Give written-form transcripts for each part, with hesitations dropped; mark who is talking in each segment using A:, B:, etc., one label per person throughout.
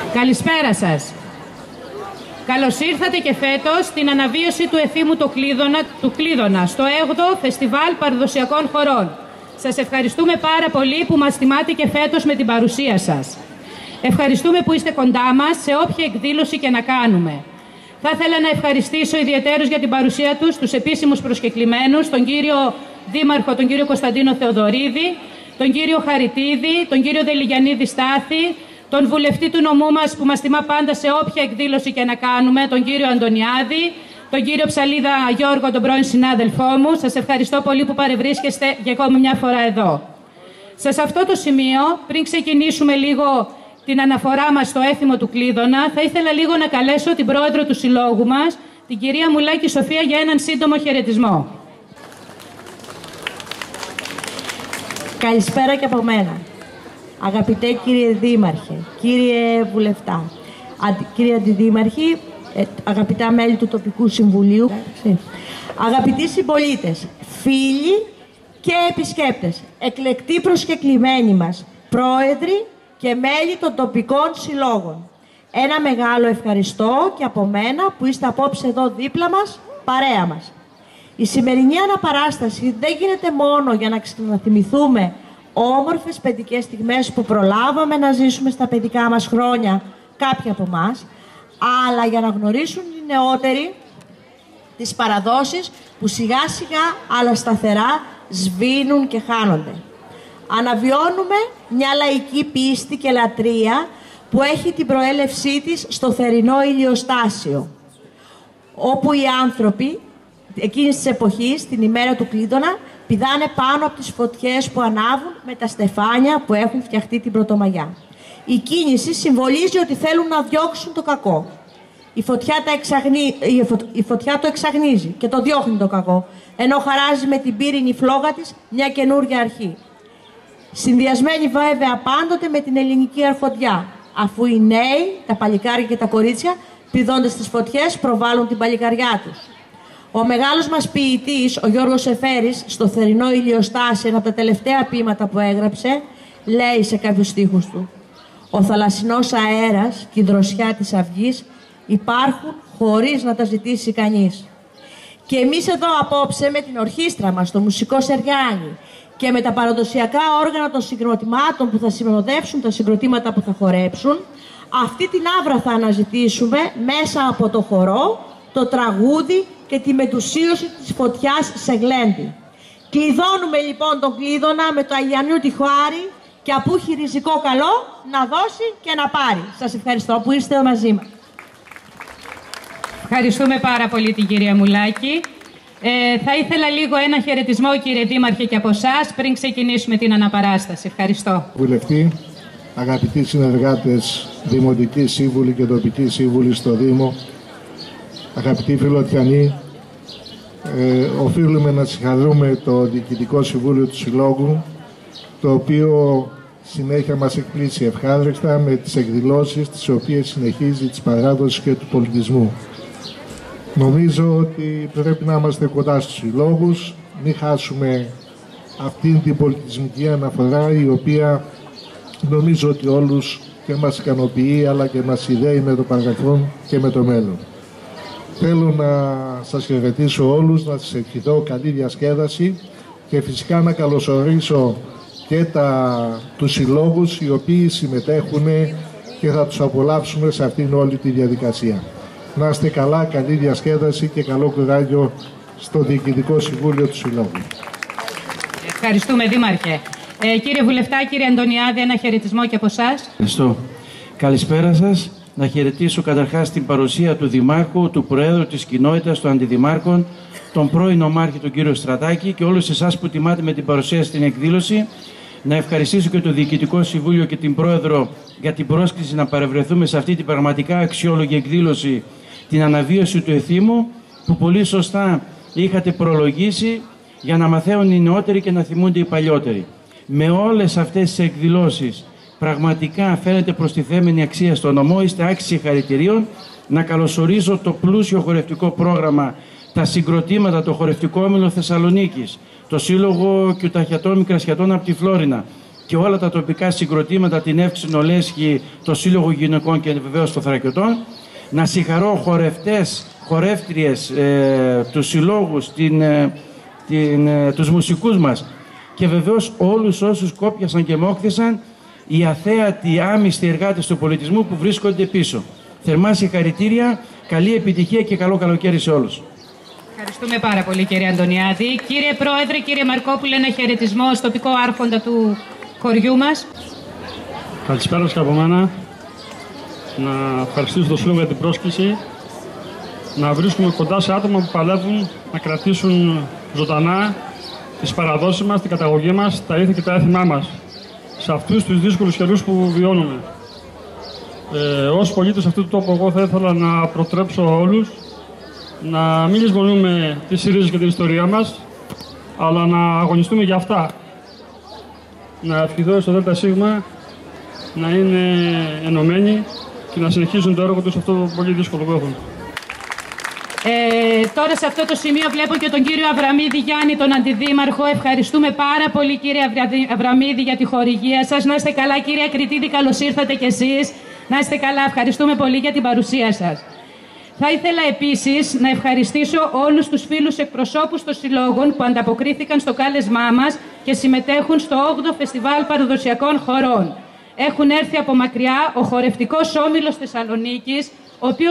A: Καλησπέρα σας. Καλώς ήρθατε και φέτος στην αναβίωση του Εθήμου του Κλείδωνα στο 8ο Φεστιβάλ Παραδοσιακών Χορών. Σας ευχαριστούμε πάρα πολύ που μας τιμάτε και φέτος με την παρουσία σας. Ευχαριστούμε που είστε κοντά μας σε όποια εκδήλωση και να κάνουμε. Θα ήθελα να ευχαριστήσω ιδιαιτέρως για την παρουσία τους επίσημους προσκεκλημένους, τον κύριο Δήμαρχο, τον κύριο Κωνσταντίνο Θεοδωρίδη, τον κύριο Χαριτίδη, τον κύριο Δελιγιαννίδη Στάθη, τον βουλευτή του νομού μας που μας τιμά πάντα σε όποια εκδήλωση και να κάνουμε, τον κύριο Αντωνιάδη, τον κύριο Ψαλίδα Γιώργο, τον πρώην συνάδελφό μου. Σας ευχαριστώ πολύ που παρευρίσκεστε για ακόμη μια φορά εδώ. Σε αυτό το σημείο, πριν ξεκινήσουμε λίγο την αναφορά μας στο έθιμο του Κλείδωνα, θα ήθελα λίγο να καλέσω την πρόεδρο του συλλόγου μας, την κυρία Μουλάκη Σοφία, για έναν σύντομο χαιρετισμό.
B: Καλησπέρα και από μένα. Αγαπητέ κύριε Δήμαρχε, κύριε Βουλευτά, κύριε Αντιδήμαρχοι, αγαπητά μέλη του Τοπικού Συμβουλίου, αγαπητοί συμπολίτες, φίλοι και επισκέπτες, εκλεκτοί προσκεκλημένοι μας, πρόεδροι και μέλη των τοπικών συλλόγων. Ένα μεγάλο ευχαριστώ και από μένα που είστε απόψε εδώ δίπλα μας, παρέα μας. Η σημερινή αναπαράσταση δεν γίνεται μόνο για να ξαναθυμηθούμε όμορφες παιδικές στιγμές που προλάβαμε να ζήσουμε στα παιδικά μας χρόνια κάποιοι από εμάς, αλλά για να γνωρίσουν οι νεότεροι τις παραδόσεις που σιγά σιγά αλλά σταθερά σβήνουν και χάνονται. Αναβιώνουμε μια λαϊκή πίστη και λατρεία που έχει την προέλευσή της στο θερινό ηλιοστάσιο, όπου οι άνθρωποι εκείνης της εποχής, την ημέρα του Κλείδωνα, πηδάνε πάνω από τις φωτιές που ανάβουν με τα στεφάνια που έχουν φτιαχτεί την Πρωτομαγιά. Η κίνηση συμβολίζει ότι θέλουν να διώξουν το κακό. Η φωτιά το εξαγνίζει και το διώχνει το κακό, ενώ χαράζει με την πύρινη φλόγα της μια καινούργια αρχή. Συνδυασμένη βέβαια πάντοτε με την ελληνική αρχοντιά, αφού οι νέοι, τα παλικάρια και τα κορίτσια, πηδώντας τις φωτιές, προβάλλουν την παλικαριά τους. Ο μεγάλος μας ποιητής, ο Γιώργος Εφέρης, στο θερινό ηλιοστάσιο, ένα από τα τελευταία ποίηματα που έγραψε, λέει σε κάποιους στίχους του: «Ο θαλασσινός αέρας και η δροσιά της αυγής υπάρχουν χωρίς να τα ζητήσει κανείς». Και εμείς εδώ απόψε με την ορχήστρα μας, το Μουσικό Σεριάνι και με τα παραδοσιακά όργανα των συγκροτημάτων που θα συνοδεύσουν τα συγκροτήματα που θα χορέψουν, αυτή την άβρα θα αναζητήσουμε μέσα από το χορό, το τραγούδι και τη μετουσίωση της φωτιάς σε γλέντι. Κλειδώνουμε λοιπόν τον Κλείδωνα με το Αγιανού Τυχοάρη και απού έχει ριζικό καλό να δώσει και να πάρει. Σας ευχαριστώ που είστε μαζί μας.
A: Ευχαριστούμε πάρα πολύ την κυρία Μουλάκη. Θα ήθελα λίγο ένα χαιρετισμό, κύριε Δήμαρχε, και από εσάς πριν ξεκινήσουμε την αναπαράσταση. Ευχαριστώ.
C: Βουλευτή, αγαπητοί συνεργάτες, δημοτικοί σύμβουλοι και τοπικοί σύμβουλοι στο Δήμο, αγαπητοί φιλοτιανοί, οφείλουμε να συγχαρούμε το Διοικητικό Συμβούλιο του Συλλόγου, το οποίο συνέχεια μας εκπλήσει ευχάριστα με τις εκδηλώσεις τις οποίες συνεχίζει της παράδοσης και του πολιτισμού. Νομίζω ότι πρέπει να είμαστε κοντά στους συλλόγους, μην χάσουμε αυτήν την πολιτισμική αναφορά, η οποία νομίζω ότι όλους και μας ικανοποιεί αλλά και μας συνδέει με το παρελθόν και με το μέλλον. Θέλω να σας χαιρετήσω όλους, να σας ευχηθώ καλή διασκέδαση και φυσικά να καλωσορίσω και τους συλλόγους οι οποίοι συμμετέχουν και θα τους απολαύσουμε σε αυτήν όλη τη διαδικασία. Να είστε καλά, καλή διασκέδαση και καλό κουράγιο στο Διοικητικό Συμβούλιο του Συλλόγου.
A: Ευχαριστούμε, Δήμαρχε. Κύριε Βουλευτά, κύριε Αντωνιάδη, ένα χαιρετισμό και από εσάς.
D: Ευχαριστώ. Καλησπέρα σας. Να χαιρετήσω καταρχάς την παρουσία του Δημάρχου, του Προέδρου της Κοινότητας, των Αντιδημάρχων, τον πρώην Ομάρχη, τον κύριο Στρατάκη, και όλους εσάς που τιμάτε με την παρουσία στην εκδήλωση. Να ευχαριστήσω και το Διοικητικό Συμβούλιο και την Πρόεδρο για την πρόσκληση να παρευρεθούμε σε αυτή την πραγματικά αξιόλογη εκδήλωση, την αναβίωση του Εθήμου, που πολύ σωστά είχατε προλογίσει για να μαθαίνουν οι νεότεροι και να θυμούνται οι παλιότεροι. Με όλες αυτές τις εκδηλώσεις πραγματικά φαίνεται προστιθέμενη αξία στο νομό, είστε άξιοι χαρητηρίων. Να καλωσορίζω το πλούσιο χορευτικό πρόγραμμα, τα συγκροτήματα, το χορευτικό όμιλο Θεσσαλονίκης, το Σύλλογο Κιουταχιατών Μικρασιατών από τη Φλόρινα, και όλα τα τοπικά συγκροτήματα, την Εύξηνο Λέσχη, το Σύλλογο Γυναικών και βεβαίως των Θρακιωτών. Να συγχαρώ χορευτές, χορεύτριες, τους συλλόγους, τους μουσικούς μας και βεβαίως όλους όσους κόπιασαν και μόχθησαν, οι αθέατοι άμυστοι εργάτες του πολιτισμού που βρίσκονται πίσω. Θερμά συγχαρητήρια, καλή επιτυχία και καλό καλοκαίρι σε όλους.
A: Ευχαριστούμε πάρα πολύ, κύριε Αντωνιάδη. Κύριε Πρόεδρε, κύριε Μαρκόπουλε, ένα χαιρετισμό στο τοπικό άρχοντα του χωριού μας.
E: Καλησπέρα σας και από μένα. Να ευχαριστήσω τον Σύλλογο για την πρόσκληση. Να βρίσκουμε κοντά σε άτομα που παλεύουν να κρατήσουν ζωντανά τις παραδόσεις μας, την καταγωγή μας, τα ήθη και τα έθιμά μας σε αυτούς τους δύσκολους καιρούς που βιώνουμε. Ως πολίτης αυτού του τόπου, εγώ θα ήθελα να προτρέψω όλους να μην λησμονούμε τις ρίζες και την ιστορία μας, αλλά να αγωνιστούμε για αυτά. Να ευχηθώ στο ΔΣ να είναι ενωμένοι και να συνεχίζουν το έργο τους σε αυτό το πολύ δύσκολο που έχουν.
A: Τώρα σε αυτό το σημείο βλέπω και τον κύριο Αβραμίδη Γιάννη, τον Αντιδήμαρχο. Ευχαριστούμε πάρα πολύ, κύριε Αβραμίδη, για τη χορηγία σας. Να είστε καλά, κύριε Κρητίδη, καλώς ήρθατε κι εσείς. Να είστε καλά, ευχαριστούμε πολύ για την παρουσία σας. Θα ήθελα επίσης να ευχαριστήσω όλους τους φίλους εκπροσώπους των συλλόγων που ανταποκρίθηκαν στο κάλεσμά μας και συμμετέχουν στο 8ο Φεστιβάλ Παραδοσιακών Χορών. Έχουν έρθει από μακριά ο χορευτικός όμιλος Θεσσαλονίκης, ο οποίος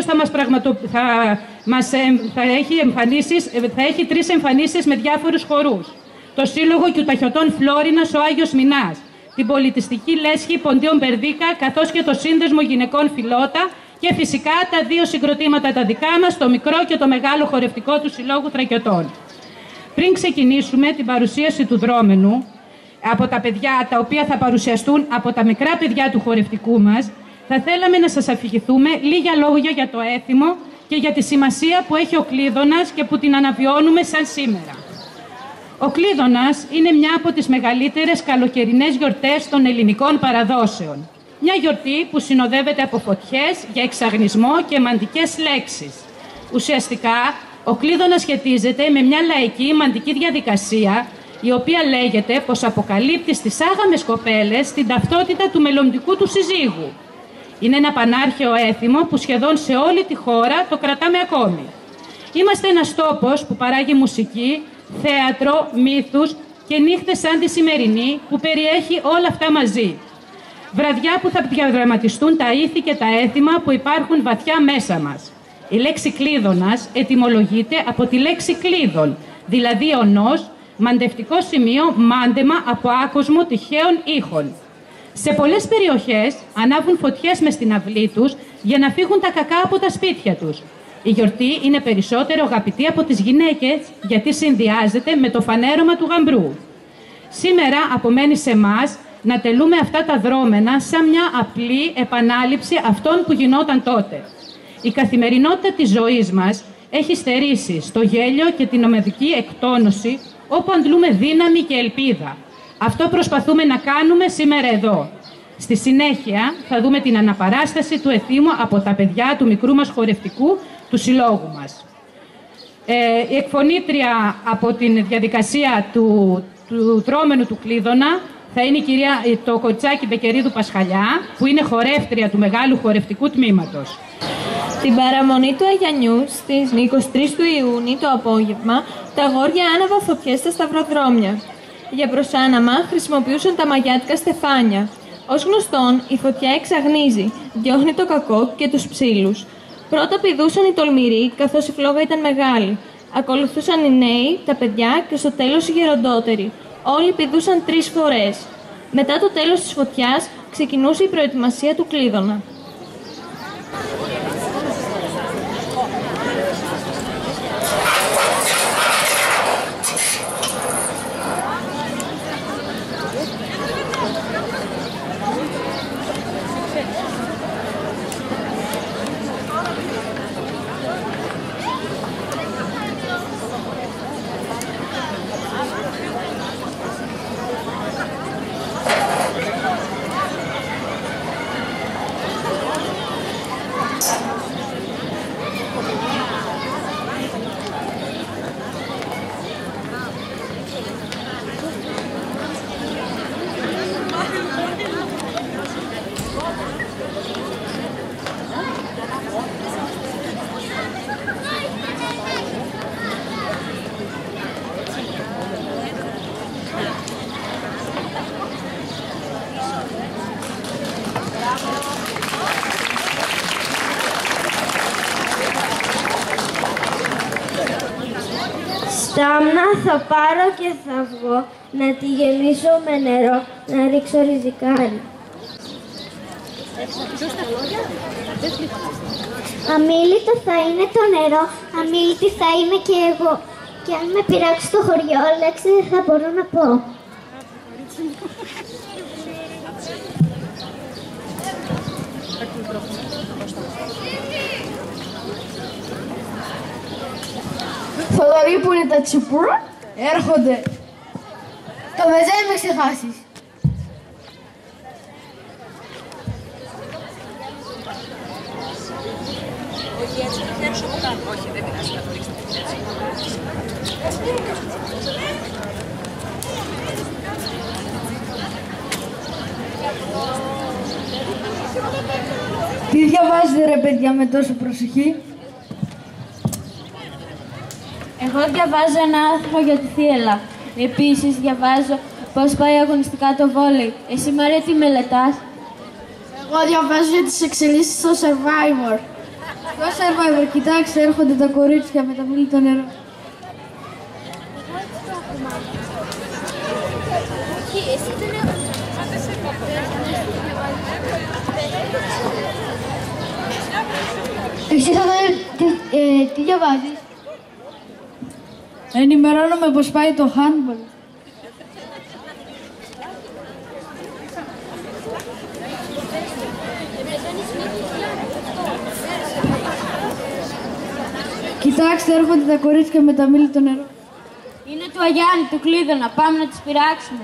A: θα έχει 3 εμφανίσεις με διάφορους χορούς. Το Σύλλογο Κιουταχιωτών Φλόρινας ο Άγιος Μινάς, την πολιτιστική λέσχη Ποντίων Περδίκα, καθώς και το Σύνδεσμο Γυναικών Φιλότα και φυσικά τα 2 συγκροτήματα τα δικά μας, το μικρό και το μεγάλο χορευτικό του Συλλόγου Θρακιωτών. Πριν ξεκινήσουμε την παρουσίαση του δρόμενου, από τα παιδιά τα οποία θα παρουσιαστούν από τα μικρά παιδιά του χορευτικού μας, θα θέλαμε να σας αφηγηθούμε λίγα λόγια για το έθιμο και για τη σημασία που έχει ο Κλείδωνας και που την αναβιώνουμε σαν σήμερα. Ο Κλείδωνας είναι μια από τις μεγαλύτερες καλοκαιρινές γιορτές των ελληνικών παραδόσεων. Μια γιορτή που συνοδεύεται από φωτιές για εξαγνισμό και μαντικές λέξεις. Ουσιαστικά, ο Κλείδωνας σχετίζεται με μια λαϊκή μαντική διαδικασία, η οποία λέγεται πως αποκαλύπτει στις άγαμες κοπέλες την ταυτότητα του μελλοντικού του συζύγου. Είναι ένα πανάρχαιο έθιμο που σχεδόν σε όλη τη χώρα το κρατάμε ακόμη. Είμαστε ένας τόπος που παράγει μουσική, θέατρο, μύθους και νύχτες σαν τη σημερινή που περιέχει όλα αυτά μαζί. Βραδιά που θα διαδραματιστούν τα ήθη και τα έθιμα που υπάρχουν βαθιά μέσα μας. Η λέξη Κλείδωνας ετυμολογείται από τη λέξη κλείδων, δηλαδή ονός, μαντευτικό σημείο, μάντεμα από άκουσμο τυχαίων ήχων. Σε πολλές περιοχές ανάβουν φωτιές μες στην αυλή τους για να φύγουν τα κακά από τα σπίτια τους. Η γιορτή είναι περισσότερο αγαπητή από τις γυναίκες γιατί συνδυάζεται με το φανέρωμα του γαμπρού. Σήμερα απομένει σε εμάς να τελούμε αυτά τα δρόμενα σαν μια απλή επανάληψη αυτών που γινόταν τότε. Η καθημερινότητα της ζωής μας έχει στερήσει στο γέλιο και την ομαδική εκτόνωση όπου αντλούμε δύναμη και ελπίδα. Αυτό προσπαθούμε να κάνουμε σήμερα εδώ. Στη συνέχεια θα δούμε την αναπαράσταση του εθήμου από τα παιδιά του μικρού μας χορευτικού του συλλόγου μας. Η εκφωνήτρια από την διαδικασία του δρόμενου του Κλείδωνα θα είναι η κυρία το Κοτσάκη Μπεκερίδου Πασχαλιά, που είναι χορεύτρια του μεγάλου χορευτικού τμήματος.
F: Την παραμονή του Αγιανιού στις 23 του Ιούνιου το απόγευμα, τα αγόρια άναβαν φωτιές στα σταυροδρόμια. Για προσάναμα χρησιμοποιούσαν τα μαγιάτικα στεφάνια. Ως γνωστόν, η φωτιά εξαγνίζει, διώχνει το κακό και τους ψήλους. Πρώτα πηδούσαν οι τολμηροί, καθώς η φλόγα ήταν μεγάλη. Ακολουθούσαν οι νέοι, τα παιδιά και στο τέλος οι γεροντότεροι. Όλοι πηδούσαν 3 φορές. Μετά το τέλος της φωτιάς, ξεκινούσε η προετοιμασία του Κλείδωνα.
G: στάμνα θα πάρω και θα βγω, να τη γεμίσω με νερό, να ρίξω ριζικάρι. Αμίλητο θα είναι το νερό, αμίλητη θα είμαι και εγώ. Και αν με πειράξει στο χωριό, λέξη δεν θα μπορώ να πω.
H: Θοδωρή, που είναι τα τσιπούρα, έρχονται. Το μεζέ με ξεχάσεις.
I: Όχι έτσι, να πιάσω από κάτω. Όχι, δεν πειράζει να το ρίξετε έτσι.
H: Τι διαβάζετε ρε παιδιά με τόσο προσοχή?
G: Εγώ διαβάζω ένα άρθρο για τη θύελλα. Επίσης διαβάζω πώς πάει αγωνιστικά το βόλεϊ. Εσύ Μαρία τι μελετάς?
H: Εγώ διαβάζω για τις εξελίξεις στο Survivor. Στο Survivor, κοιτάξτε, έρχονται τα κορίτσια με τα μίλητο νερό.
G: Εσύ τι διαβάζεις?
H: Ενημερώνομαι πώς πάει το handball. Κοιτάξτε, έρχονται τα κορίτσια με τα μίλητο νερό.
G: Είναι του Αγιάννη, του Κλείδωνα. Πάμε να τις πειράξουμε.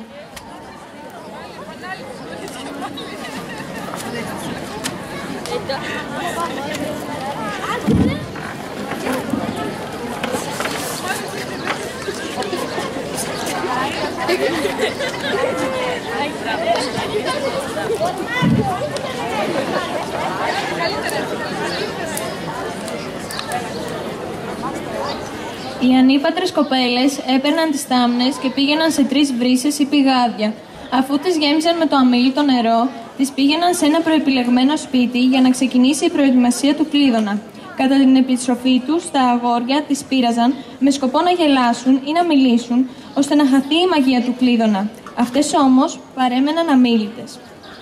F: Οι ανήπατρες κοπέλες έπαιρναν τις τάμνες και πήγαιναν σε 3 βρύσες ή πηγάδια. Αφού τις γέμιζαν με το αμίλητο νερό, τις πήγαιναν σε ένα προεπιλεγμένο σπίτι για να ξεκινήσει η προετοιμασία του Κλείδωνα. Κατά την επιστροφή τους, τα αγόρια τις πείραζαν με σκοπό να γελάσουν ή να μιλήσουν, ώστε να χαθεί η μαγεία του Κλείδωνα. Αυτές όμως παρέμεναν αμίλητες.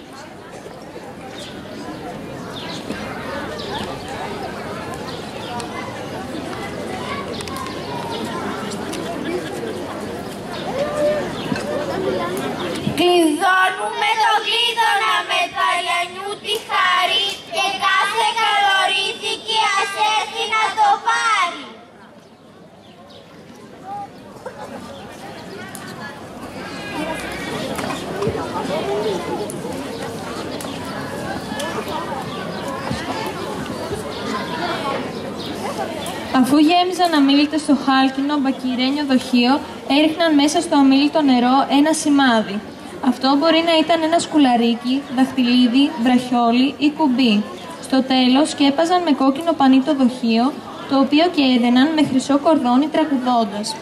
G: Κλειδώνουμε το Κλείδωνα με το Αγιαννιού τη χάρη και κάθε καλορίζικη ας έρθει να το πάρει.
F: Αφού γέμιζαν αμίλητες στο χάλκινο μπακυρένιο δοχείο, έριχναν μέσα στο αμίλητο νερό ένα σημάδι. Αυτό μπορεί να ήταν ένα σκουλαρίκι, δαχτυλίδι, βραχιόλι ή κουμπί. Στο τέλος σκέπαζαν με κόκκινο πανί το δοχείο, το οποίο και έδαιναν με χρυσό κορδόνι τραγουδώντας.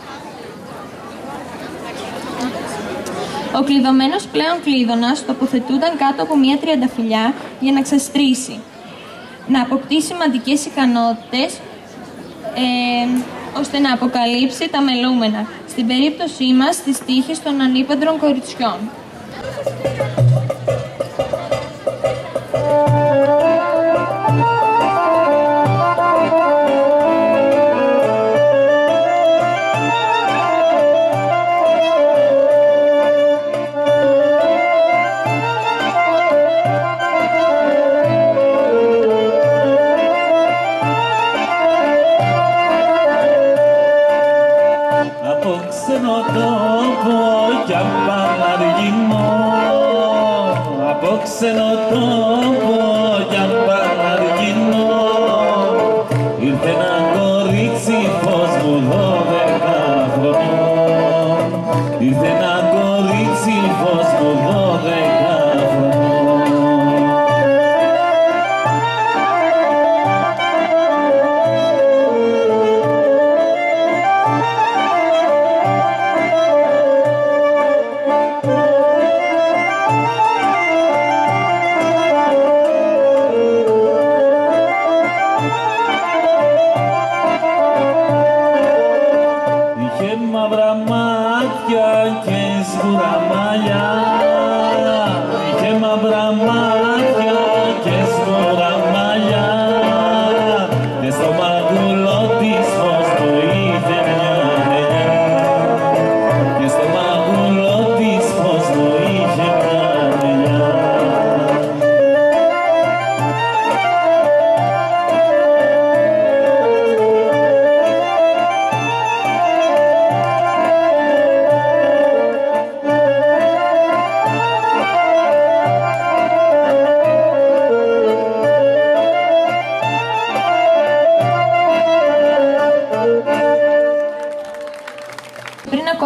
F: Ο κλειδωμένος πλέον Κλείδωνας τοποθετούνταν κάτω από μια τριανταφυλλιά για να ξαστρίσει, να αποκτήσει σημαντικές ικανότητες, ώστε να αποκαλύψει τα μελούμενα, στην περίπτωσή μας τις τύχες των ανήπαντρων κοριτσιών.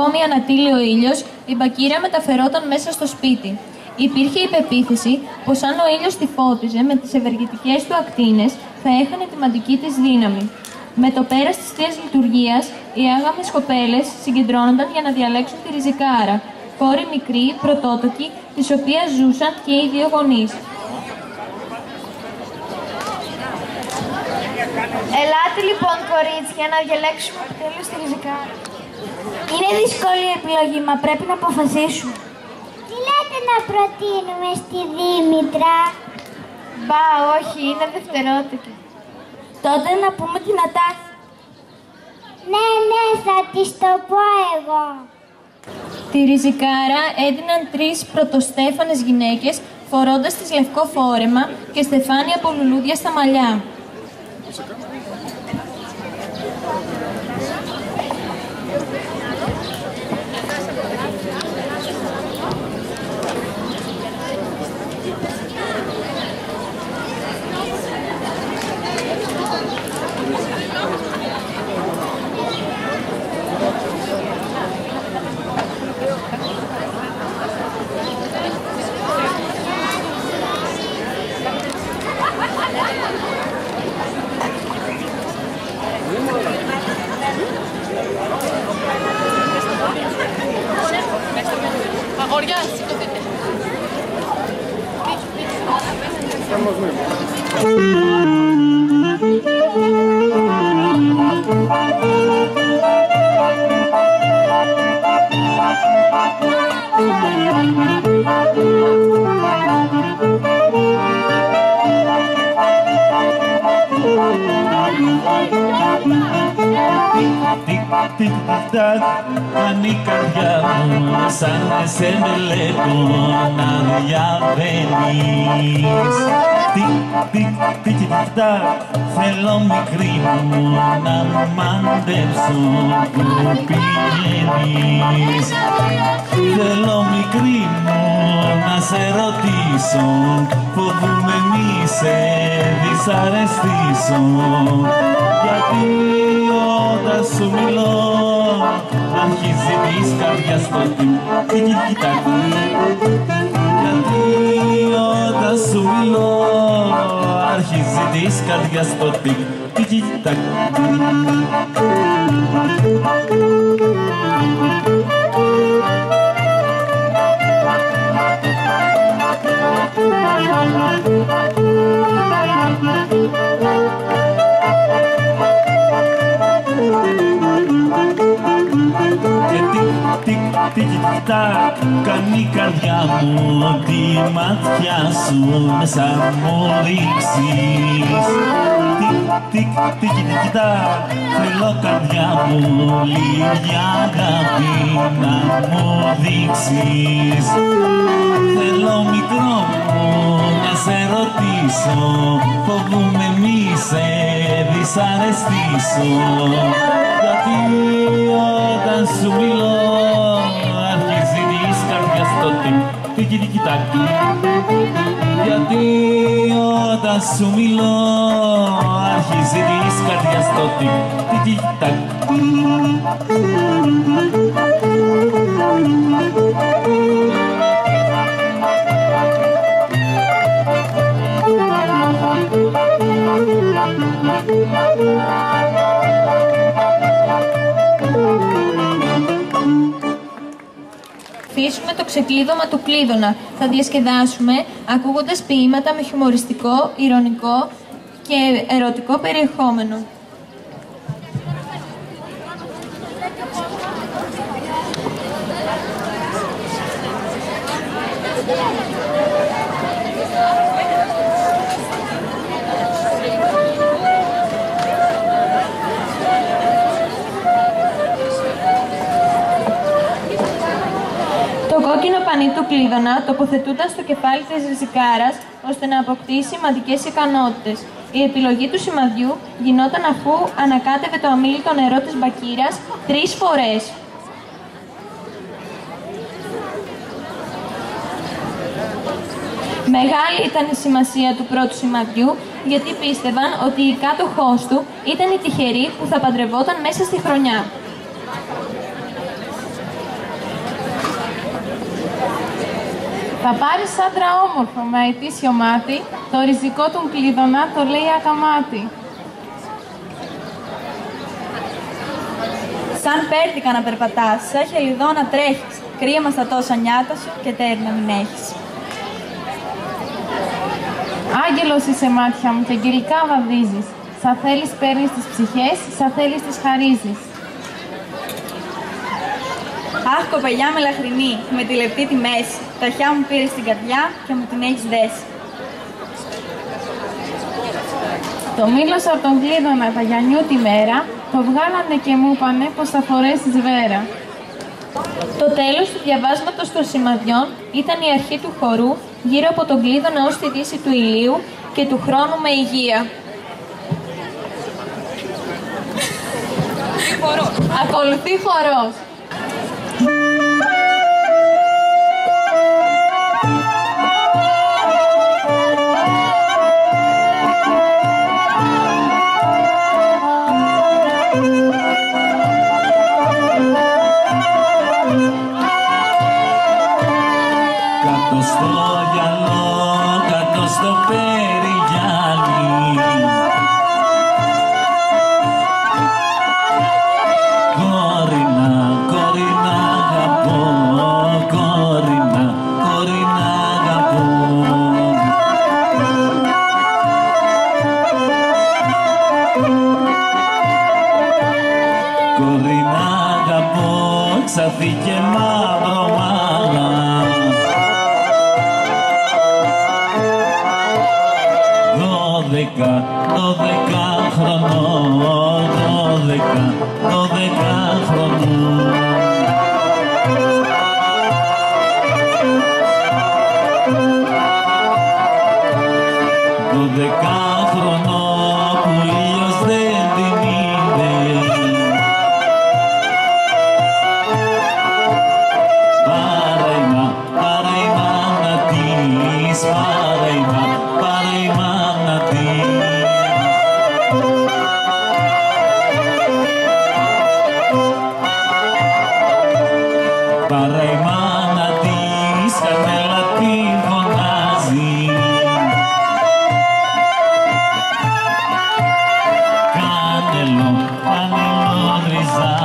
F: ακόμη ανατείλει ο ήλιος, η μπακύρα μεταφερόταν μέσα στο σπίτι. Υπήρχε η πεποίθηση πως αν ο ήλιος τη φώτιζε με τις ευεργετικές του ακτίνες, θα έχανε τη μαντική της δύναμη. Με το πέρας της Θείας Λειτουργίας, οι άγαμες κοπέλες συγκεντρώνονταν για να διαλέξουν τη ριζικάρα, κόρη μικρή, πρωτότοκη, της οποίας ζούσαν και οι δύο γονείς.
J: Ελάτε λοιπόν, κορίτσια, να διαλέξουμε επιτέλους τη ριζικάρα. Είναι δύσκολη η επιλογή, μα πρέπει να αποφασίσουμε.
K: Τι λέτε να προτείνουμε στη Δήμητρα?
J: Μπα, όχι, είναι δευτερότατη. Τότε να πούμε την Ατάχη.
K: Ναι, θα της το πω εγώ.
F: Τη ριζικάρα έδιναν 3 πρωτοστέφανες γυναίκες, φορώντας τις λευκό φόρεμα και στεφάνια από λουλούδια στα μαλλιά.
I: Αγόρια, σηκωθείτε.
L: Τικ-τικ-τακ, κάνει η καρδιά μου σαν σε βλέπω να διαβαίνεις. Τικ-τικ-τακ, θέλω μικρή μου να μαντέψω που πηγαίνεις. Θέλω μικρή μου να σε ρωτήσω, φοβούμαι μη σε δυσαρεστήσω. Γιατί όταν σου μιλώ αρχίζει της καρδιάς το τικ-τικ-τακ. Γιατί όταν σου μιλώ αρχίζει της καρδιάς το τικ-τικ-τακ. Τικ-τικ-τακ, κάνει η καρδιά μου τη ματιά σου μέσα μου ρίξεις. Τικ-τικ-τακ, θέλω καρδιά μου λίγη αγάπη να μου δείξεις. Θέλω μικρό μου να σε ρωτήσω, φοβούμαι μη σε δυσαρεστήσω. Γιατί όταν σου μιλώ αρχίζει της καρδιάς το τικ-τικ-τακ. Γιατί όταν σου μιλώ αρχίζει της καρδιάς το τικ-τικ-τακ.
F: Αφήσουμε το ξεκλείδωμα του Κλείδωνα. Θα διασκεδάσουμε ακούγοντας ποίηματα με χιουμοριστικό, ειρωνικό και ερωτικό περιεχόμενο. Το κόκκινο πανί του Κλείδωνα τοποθετούνταν στο κεφάλι της ριζικάρας ώστε να αποκτήσει σημαντικές ικανότητες. Η επιλογή του σημαδιού γινόταν αφού ανακάτευε το αμίλητο νερό της μπακύρας 3 φορές. Μεγάλη ήταν η σημασία του πρώτου σημαδιού, γιατί πίστευαν ότι η κάτοχός του ήταν η τυχερή που θα παντρευόταν μέσα στη χρονιά. Θα πάρεις άντρα όμορφο με αετήσιο μάτι, το ριζικό του κλείδωνα το λέει ακαμάτι.
M: Σαν πέρδικα να περπατάς, σαν χελιδό να τρέχεις, κρύεμα στα τόσα νιάτα σου και τέρι να μην έχεις.
F: Άγγελος είσαι μάτια μου και αγγελικά βαδίζεις. Σα θέλεις παίρνεις τις ψυχές, σα θέλεις τις χαρίζεις.
M: Αχ, κοπελιά με λαχρινή, με τη λεπτή τη μέση. Τα χιά μου πήρες στην καρδιά και μου την έχεις δέσει.
F: Το μήλος από τον κλείδωνα τα Γιαννιού τη μέρα, το βγάλανε και μου είπανε πως θα φορέσεις βέρα.
N: Το τέλος του διαβάσματος των σημαδιών ήταν η αρχή του χορού γύρω από τον κλείδωνα ως τη δύση του ηλίου και του χρόνου με υγεία.
F: Ακολουθεί χορός.
L: Κάτω στο γυαλό, κάτω στο περιγυάλι, κόρινα, κόρινα αγαπώ, κόρινα, κόρινα αγαπώ. Κόρινα αγαπώ, ξαφί και μαύρο μάλα. Δώδεκα χρονών, δώδεκα χρονών. Δώδεκα χρονών που ήλιος δεν την είδε. Πάρε η μάνα της, πάρε η μάνα της. Πάρε η μάνα της, κανέλα τη φωνάζει. Κάνελο, κάνελο ριζά,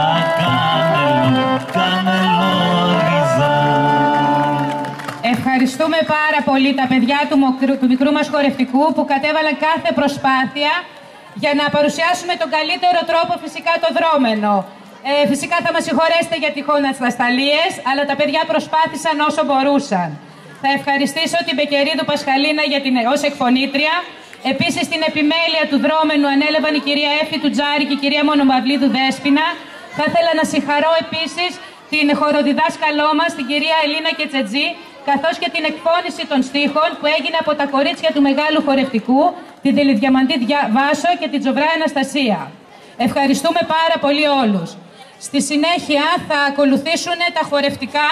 L: κάνελο ριζά.
A: Ευχαριστούμε πάρα πολύ τα παιδιά του μικρού μας χορευτικού που κατέβαλαν κάθε προσπάθεια για να παρουσιάσουμε τον καλύτερο τρόπο φυσικά το δρόμενο. Φυσικά θα μας συγχωρέσετε για τυχόν ατασταλίες, αλλά τα παιδιά προσπάθησαν όσο μπορούσαν. Θα ευχαριστήσω την Μπεκερίδου Πασχαλίνα ως εκφωνήτρια. Επίσης την επιμέλεια του δρόμενου ανέλαβαν η κυρία Έφη του Τζάρη και η κυρία Μονοπαυλίδου Δέσποινα. Θα ήθελα να συγχαρώ επίσης την χοροδιδάσκαλό μας, την κυρία Ελίνα Κετσετζή, καθώς και την εκφώνηση των στίχων που έγινε από τα κορίτσια του Μεγάλου Χορευτικού, την Δελιδιαμαντή Βάσο και την Τζοβρά Αναστασία. Ευχαριστούμε πάρα πολύ όλους. Στη συνέχεια θα ακολουθήσουν τα χορευτικά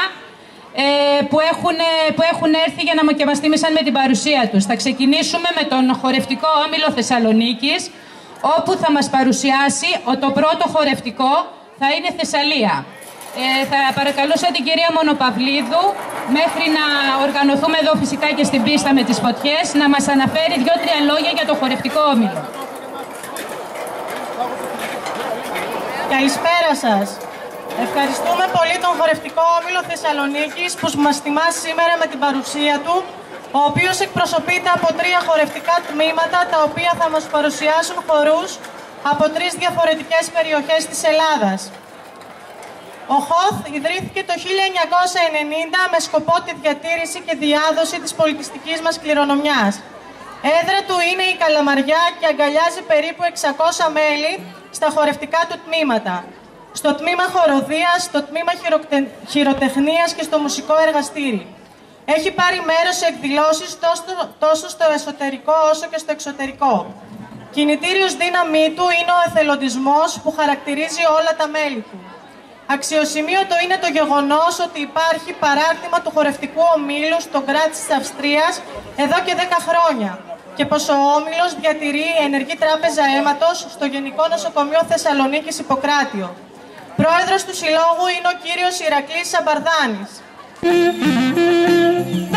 A: που έχουν έρθει για να μας τίμησαν με την παρουσία τους. Θα ξεκινήσουμε με τον χορευτικό όμιλο Θεσσαλονίκης, όπου θα μας παρουσιάσει το πρώτο χορευτικό θα είναι Θεσσαλία. Θα παρακαλούσα την κυρία Μονοπαυλίδου, μέχρι να οργανωθούμε εδώ φυσικά και στην πίστα με τις φωτιές, να μας αναφέρει 2-3 λόγια για το χορευτικό όμιλο.
O: Καλησπέρα σας. Ευχαριστούμε πολύ τον χορευτικό όμιλο Θεσσαλονίκης που μας τιμά σήμερα με την παρουσία του, ο οποίος εκπροσωπείται από 3 χορευτικά τμήματα, τα οποία θα μας παρουσιάσουν χορούς από 3 διαφορετικές περιοχές της Ελλάδας. Ο ΧΟΘ ιδρύθηκε το 1990 με σκοπό τη διατήρηση και διάδοση της πολιτιστικής μας κληρονομιάς. Έδρα του είναι η Καλαμαριά και αγκαλιάζει περίπου 600 μέλη στα χορευτικά του τμήματα. Στο τμήμα χοροδίας, στο τμήμα χειροτεχνίας και στο μουσικό εργαστήρι. Έχει πάρει μέρος σε εκδηλώσεις τόσο στο εσωτερικό όσο και στο εξωτερικό. Κινητήριος δύναμή του είναι ο εθελοντισμός που χαρακτηρίζει όλα τα μέλη του. Αξιοσημείωτο είναι το γεγονός ότι υπάρχει παράρτημα του χορευτικού ομίλου στον Γκράτς της Αυστρίας εδώ και 10 χρόνια και πως ο όμιλος διατηρεί ενεργή τράπεζα αίματος στο Γενικό Νοσοκομείο Θεσσαλονίκης Ιπποκράτιο. Πρόεδρος του Συλλόγου είναι ο κύριος Ηρακλής Σαμπαρδάνης.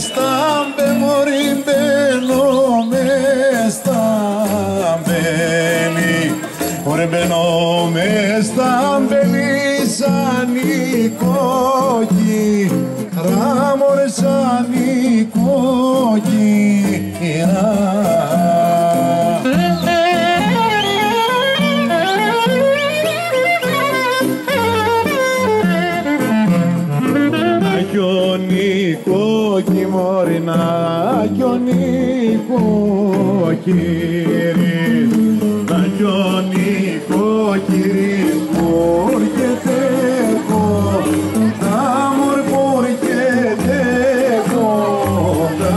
P: στα μπεμόρι, μπαίνω μες στα μπέλη. Ωραία μπαίνω μες στα μπέλη σαν η κόκκιρα, μωρέ σαν η κόκκιρα. Κόκκι μόρινα κι ο νοικοκύρης, να κι ο νοικοκύρης πορκέται κοντά, μωρ πορκέται κοντά.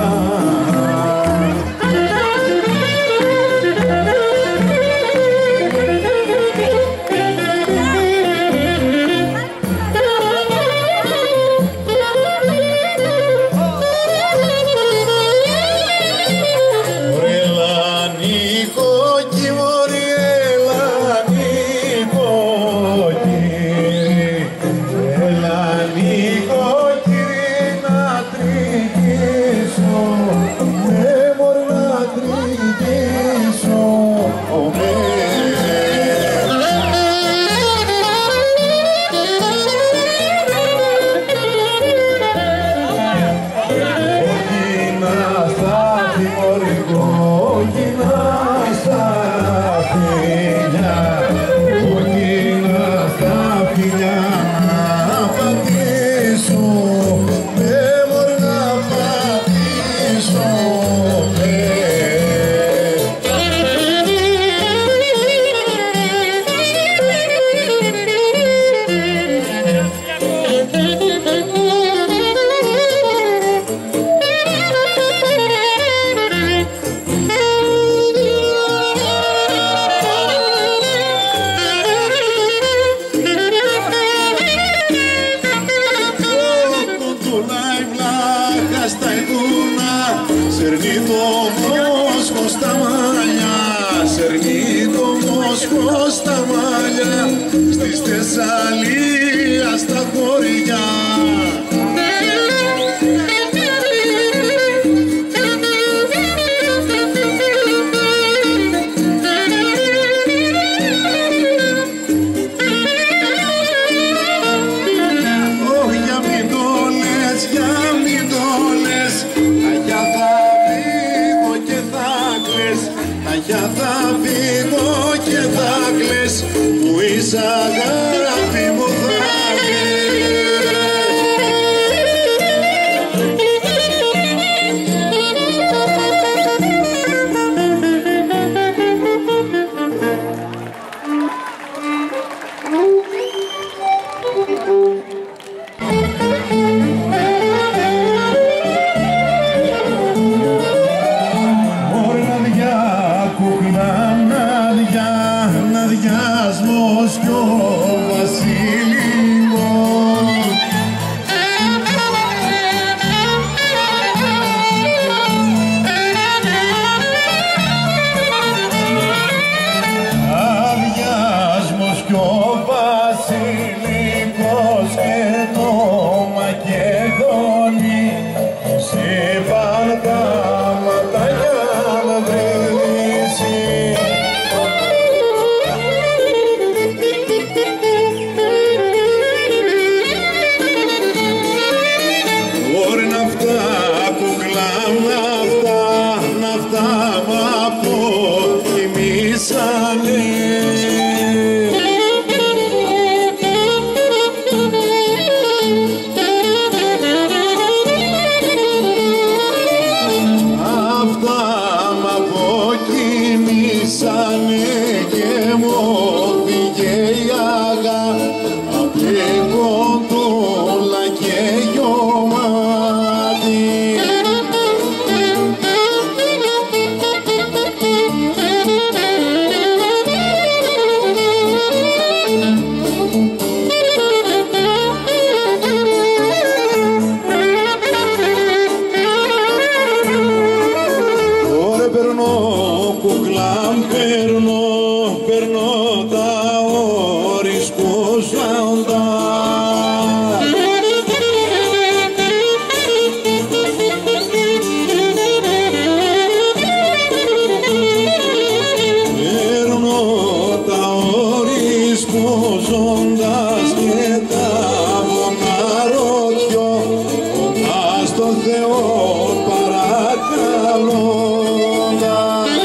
P: λόγα.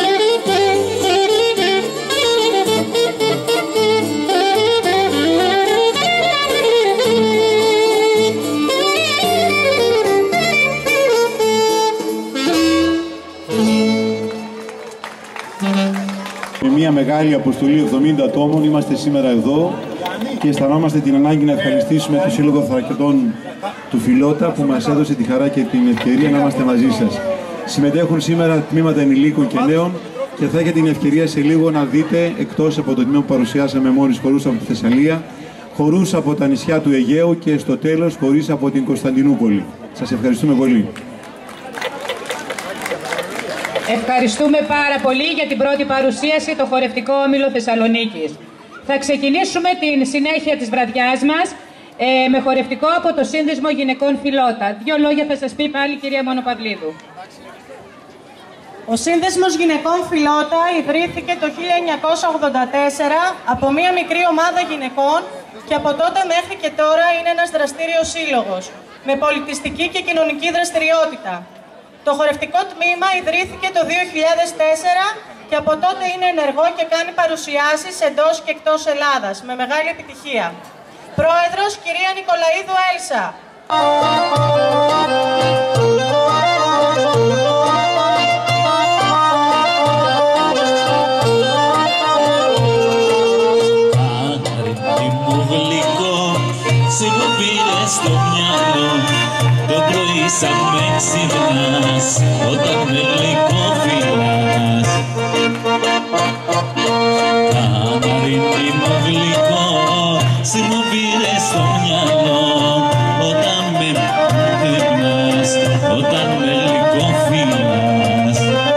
Q: Με μια μεγάλη αποστολή 70 ατόμων είμαστε σήμερα εδώ και αισθανόμαστε την ανάγκη να ευχαριστήσουμε το Σύλλογο Θωρακετών του Φιλότα που μας έδωσε τη χαρά και την ευκαιρία να είμαστε μαζί σας. Συμμετέχουν σήμερα τμήματα ενηλίκων και νέων και θα έχετε την ευκαιρία σε λίγο να δείτε, εκτός από το τμήμα που παρουσιάσαμε μόλις, χορούς από τη Θεσσαλία, χορούς από τα νησιά του Αιγαίου και στο τέλος χορείς από την Κωνσταντινούπολη. Σας ευχαριστούμε πολύ.
A: Ευχαριστούμε πάρα πολύ για την πρώτη παρουσίαση το χορευτικό όμιλο Θεσσαλονίκης. Θα ξεκινήσουμε την συνέχεια της βραδιάς μας με χορευτικό από το Σύνδεσμο Γυναικών Φιλότα. Δύο λόγια θα σας πει πάλι η κυρία Μονοπαυλίδου.
O: Ο Σύνδεσμος Γυναικών Φιλότα ιδρύθηκε το 1984 από μία μικρή ομάδα γυναικών και από τότε μέχρι και τώρα είναι ένας δραστήριος σύλλογος με πολιτιστική και κοινωνική δραστηριότητα. Το χορευτικό τμήμα ιδρύθηκε το 2004 και από τότε είναι ενεργό και κάνει παρουσιάσεις εντός και εκτός Ελλάδας με μεγάλη επιτυχία. Πρόεδρος, κυρία Νικολαίδου Έλσα.
L: Στο μυαλό το πρωί σαν με ξυπνάς όταν με γλυκόφυλας. Καναρίνι μου γλυκό σε μου πήρε στο μυαλό όταν με ξυπνάς, όταν με γλυκόφυλας.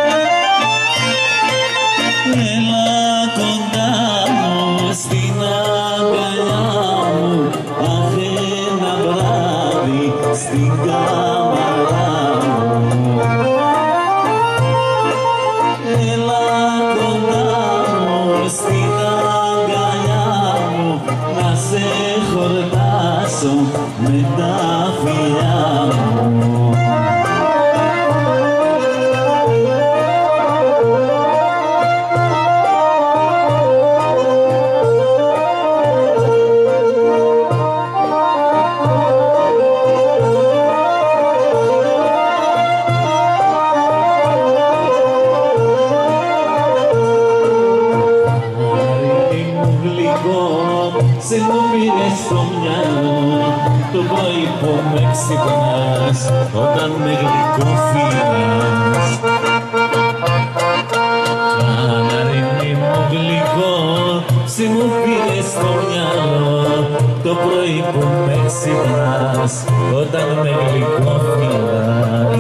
L: Έλα κοντά μου στην αγκαλιά μου, αχ ένα βράδυ στην κάμαρα μου. Έλα κοντά μου στην αγκαλιά μου, να σε χορτάσω με τα φιλιά μου. Σε μου πήρες στο μυαλό το πρωί που με ξυπνάς όταν με γλυκόφυλας. Καναρίνι μου γλυκό, σε μου πήρες στο μυαλό το πρωί που με ξυπνάς όταν με γλυκόφυλας.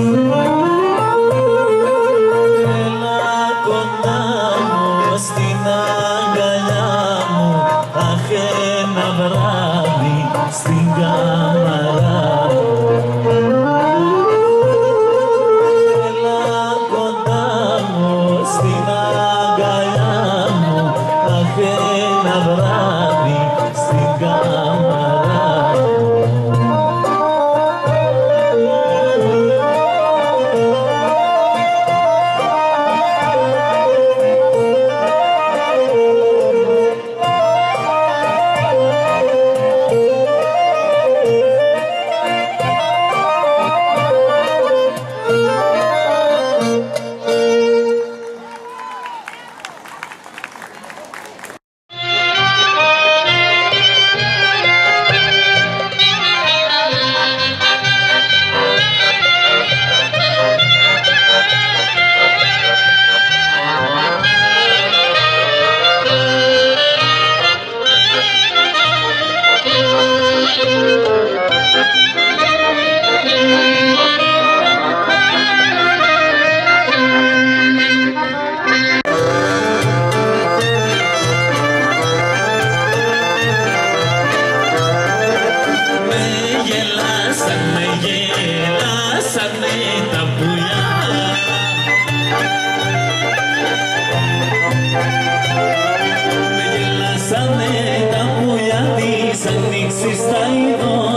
L: Έλα κοντά μου στην αγκαλιά μου, αχ ένα βράδυ στην κάμαρα μου. Έλα κοντά μου στην αγκαλιά μου, αχ ένα βράδυ στην κάμαρα μου.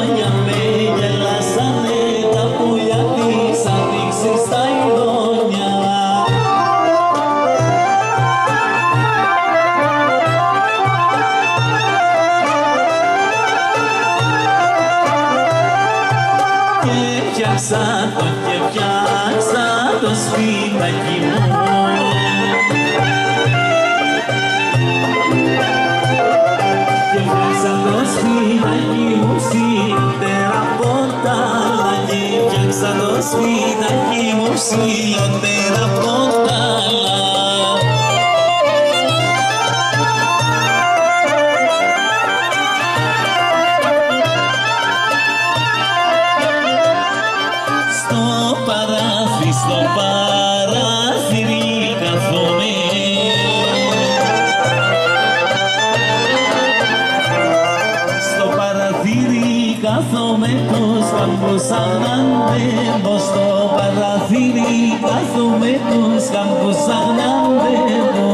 L: Στα ειδόνια το σπιτάκι μου. Και φτιάξα το σπιτάκι μου ψηλότερα από τα άλλα. Και φτιάξα το σπιτάκι μου ψηλότερα από τα άλλα. Στο παράθυρι κάθομαι, στο παραθύρι κάθομαι, τους κάμπους αγνάντευω. Στο παραθύρι κάθομαι, τους κάμπους αγνάντευω.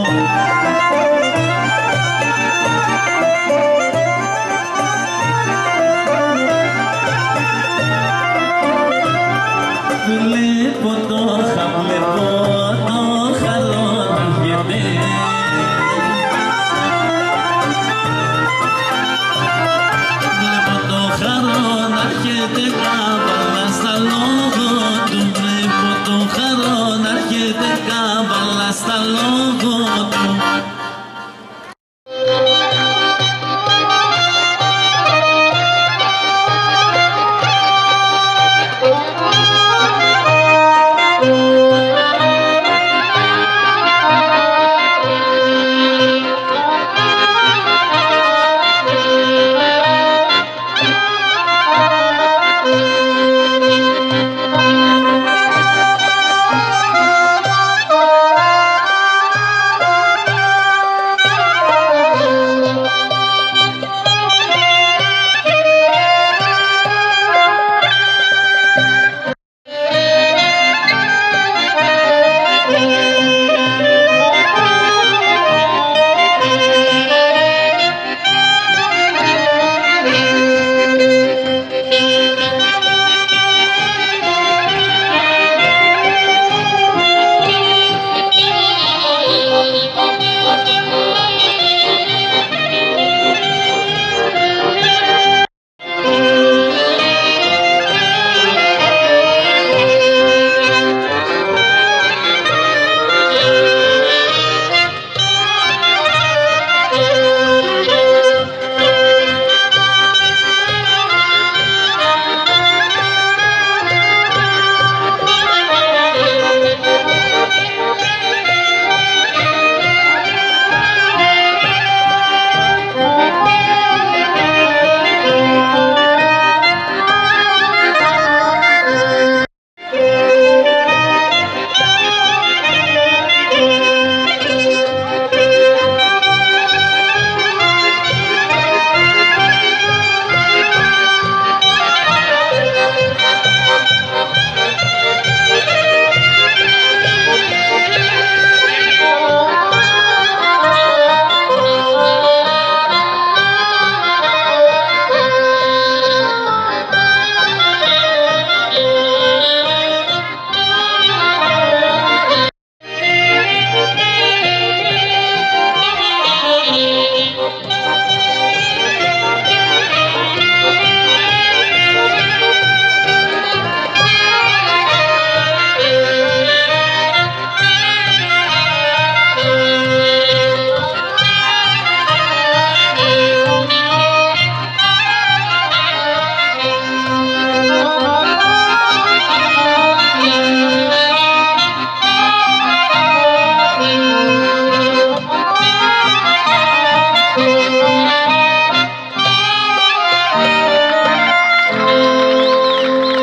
L: Βλέπω το χαρό να έρχεται. Βλέπω το χαρό να έρχεται καβάλα στα λόγω του. Βλέπω το χαρό να έρχεται καβάλα στα λόγω του.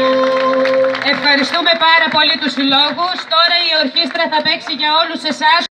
A: Ευχαριστούμε πάρα πολύ τους συλλόγους. Τώρα η ορχήστρα θα παίξει για όλους εσάς.